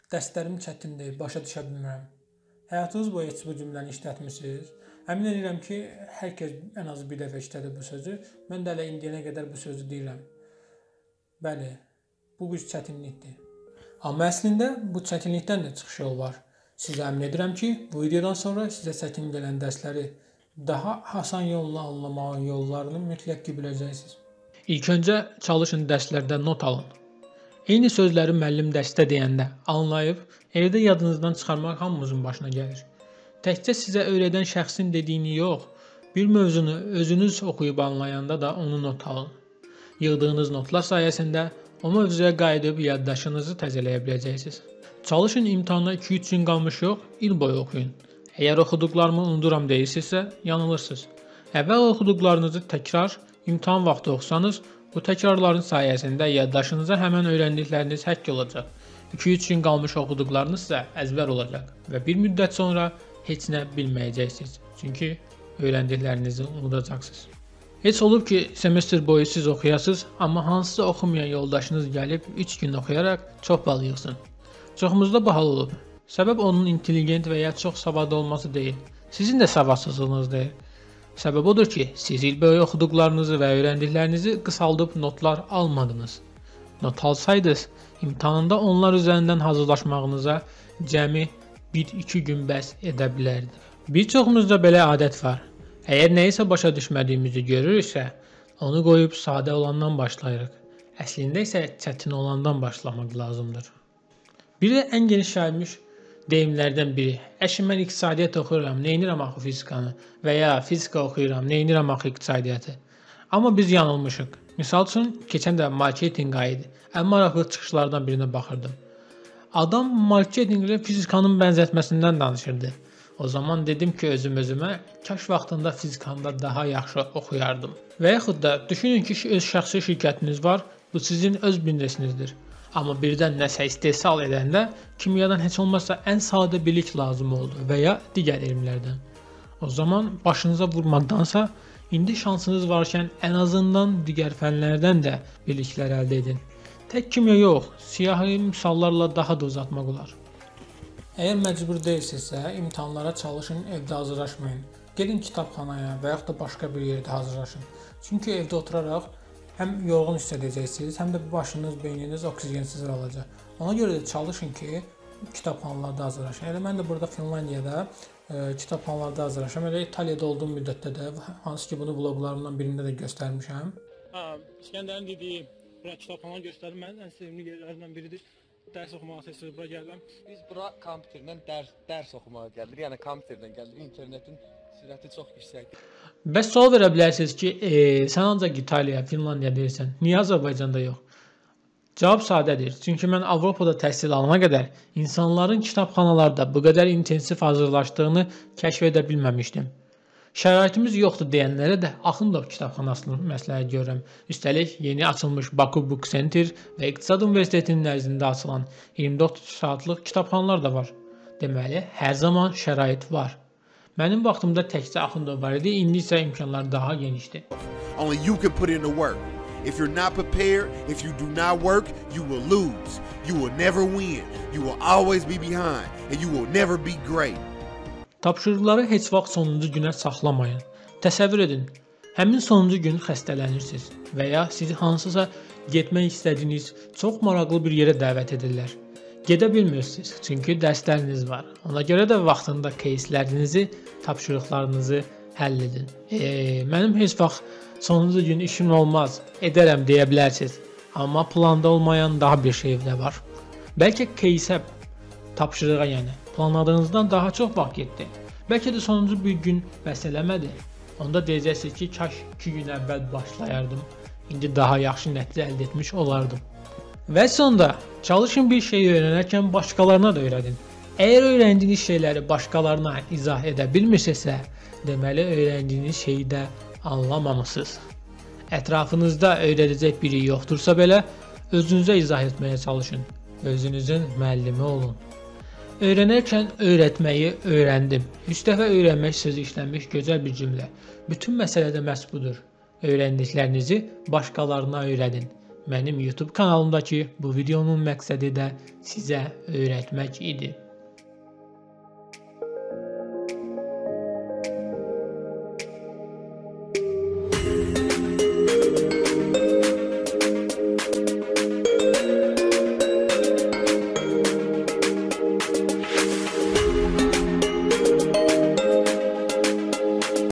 Dərslərim çətindir, başa düşə bilmirəm. Həyatınız boyu heç bu cümləni işlətmisiniz? Əmin edirəm ki, hər kəs ən azı bir dəfə işlədir bu sözü. Mən də hələ indiyənə qədər bu sözü deyirəm. Bəli, bu bir çətinlikdir. Amma əslində bu çətinlikdən də çıxış yolu var. Sizə əmin edirəm ki, bu videodan sonra sizə çətin gələn dərsləri daha asan yolla anlamağın yollarını mütləq ki biləcəksiniz. İlk öncə çalışın dərslərdə not alın. Eyni sözləri müəllim dərsdə deyəndə anlayıb, evdə yadınızdan çıxarmaq hamımızın başına gəlir. Təkcə sizə öyrədən şəxsin dediyini yox, bir mövzunu özünüz oxuyub anlayanda da onu not alın. Yığdığınız notlar sayəsində o mövzuya qayıdıb yaddaşınızı təzələyə biləcəksiniz. Çalışın imtahana 2-3 gün qalmış yox, il boyu oxuyun. Əgər oxuduqlarımı unuduram deyirsinizsə, yanılırsınız. Əvvəl oxuduqlarınızı təkrar, imtahan vaxtı oxusanız, bu təkrarların sayəsində yaddaşınıza həmən öyrəndikləriniz həkk olacaq. 2-3 gün qalmış oxuduqlarınız isə əzbər olacaq və bir müddət sonra heç nə bilməyəcəksiniz. Çünki öyrəndiklərinizi unudacaqsınız. Heç olub ki, semestr boyu siz oxuyasınız, amma hansısa oxumayan yoldaşınız gəlib 3 gün oxuyaraq çox bal yığsın. Çoxumuzda bu hal olub. Səbəb onun intelligent və ya çox savadlı olması deyil. Sizin də savadsızlığınız deyil. Səbəb odur ki, siz il boyu oxuduqlarınızı və öyrəndiklərinizi qısaldıb notlar almadınız. Not alsaydınız, imtahanında onlar üzərindən hazırlaşmağınıza cəmi 1-2 gün bəs edə bilərdi. Bir çoxumuzda belə adət var. Əgər nəyisə başa düşmədiyimizi görürüksə, onu qoyub sadə olandan başlayırıq. Əslində isə çətin olandan başlamaq lazımdır. Bir də ən geniş yayılmış deyimlərdən biri. Əşi mən iqtisadiyyat oxuyuram, neynirəm axı fizikanı və ya fizika oxuyuram, neynirəm axı iqtisadiyyatı. Amma biz yanılmışıq. Misal üçün, keçən də marketinq ayı idi. Ən maraqlı çıxışlardan birinə baxırdım. Adam marketinqlə fizikanın bənzətməsindən danışırdı. O zaman dedim ki özümə, kaş vaxtında fizikanda daha yaxşı oxuyardım. Və yaxud da düşünün ki öz şəxsi şirkətiniz var, bu sizin öz biznesinizdir. Amma birdən nəsə istehsal edəndə kimyadan heç olmazsa ən sadə bilik lazım oldu və ya digər elmlərdən. O zaman başınıza vurmaqdansa, indi şansınız varkən ən azından digər fənlərdən də biliklər əldə edin. Tək kimya yox, siyahi misallarla daha da uzatmaq olar. Əgər məcbur deyilsinizsə, imtahanlara çalışın, evdə hazırlaşmayın. Gedin kitabxanaya və yaxud da başqa bir yerdə hazırlaşın. Çünki evdə oturaraq həm yorğun hiss edəcəksiniz, həm də başınız, beyniniz oksigensiz qalacaq. Ona görə də çalışın ki, kitabxanalarda hazırlaşın. Elə mən də burada Finlandiyada kitabxanalarda hazırlaşıram. Elə İtaliyada olduğum müddətdə də, hansı ki bunu vloqlarımdan birində də göstərmişəm. İskəndərin dediyi kitabxana göstərim mənim ən sevimli yerlərindən biridir. Dərs oxumağa tez-tez bura gəlirəm. Biz bura kompüterdən dərs oxumağa gəlirik. Yəni kompüterdən gəlirik. İnternetin sürəti çox yüksəkdir. Bəs sual verə bilərsiniz ki, sən ancaq İtaliya, Finlandiya deyirsən, niyə Azərbaycanda yox? Cavab sadədir. Çünki mən Avropada təhsil alana qədər insanların kitabxanalarda bu qədər intensiv hazırlaşdığını kəşf edə bilməmişdim. Şəraitimiz yoxdur deyənlərə də Axundov kitabxanasını məsləhət görürəm. Üstəlik, yeni açılmış Baku Book Center və İqtisad Universitetinin nəzdində açılan 24 saatlıq kitabxanalar da var. Deməli, hər zaman şərait var. Mənim vaxtımda təkcə Axundov var idi, indi isə imkanlar daha genişdir. Only you can put in the work. If you're not prepared, if you do not work, you will lose. You will never win. You will always be behind and you will never be great. Tapşırıqları heç vaxt sonuncu günə saxlamayın. Təsəvvür edin, həmin sonuncu gün xəstələnirsiniz və ya sizi hansısa getmək istədiyiniz çox maraqlı bir yerə dəvət edirlər. Gedə bilmirsiniz, çünki dərsləriniz var. Ona görə də vaxtında кейslərinizi, tapşırıqlarınızı həll edin. Mənim heç vaxt sonuncu gün işim olmaz, edərəm deyə bilərsiniz. Amma planda olmayan daha bir şey də var. Bəlkə keysə, tapşırığa yəni, planladığınızdan daha çox vaxt getdi. Bəlkə də sonuncu bir gün bəs eləmədi. Onda deyəcəksiniz ki, kaş 2 gün əvvəl başlayardım, indi daha yaxşı nəticə əldə etmiş olardım. Və sonda, çalışın bir şeyi öyrənərkən başqalarına da öyrədin. Əgər öyrəndiyiniz şeyləri başqalarına izah edə bilmirsinizsə, deməli öyrəndiyiniz şeyi də anlamamışsınız. Ətrafınızda öyrədəcək biri yoxdursa belə, özünüzə izah etməyə çalışın. Özünüzün müəllimi olun. Öyrənərkən öyrətməyi öyrəndim. 3 dəfə öyrənmək sözü işlənmiş gözəl bir cümlə. Bütün məsələ də məhz budur. Öyrəndiklərinizi başqalarına öyrədin. mənim YouTube kanalımdakı bu videonun məqsədi də sizə öyrətmək idi.